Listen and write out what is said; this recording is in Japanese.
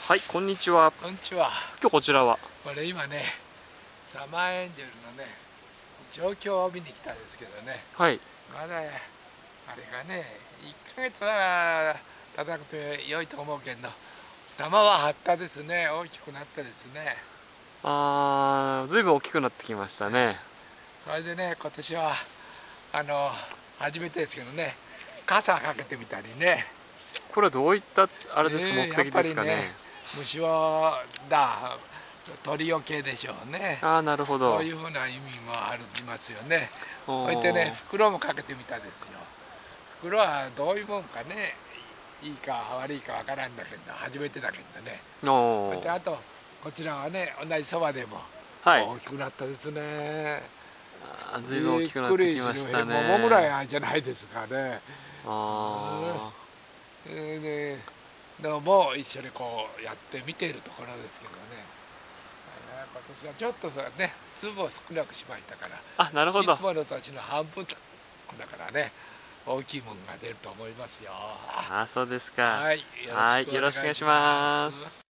はい、こんにちは。 こんにちは。 今日こちらは。 これ今ね、サマーエンジェルのね、状況を見に来たんですけどね。 はい。 まだあれがね、1ヶ月は叩くと良いと思うけど、玉は張ったですね、大きくなったですね。 ずいぶん大きくなってきましたね。 それでね、今年は初めてですけどね、傘かけてみたりね。 これはどういったあれですか、目的ですかね。 やっぱりね、虫は鳥よけでしょうね。 なるほど。 そういうふうな意味もりますよね。 おこうやってね、袋もかけてみたですよ。袋はどういうもんかね、いいか悪いかわからんだけど、初めてだけどね。こうやってあとこちらはね、同じそばでも大きくなったですね。 ずいぶん大きくなってきましたね。 桃ぐらいじゃないですかね。でも一緒にこうやって見ているところですけどね。今年はちょっとね、粒を少なくしましたから。 なるほど。 いつもの土地の半分だからね、大きいものが出ると思いますよ。 そうですか。 はい、 よろしくお願いします。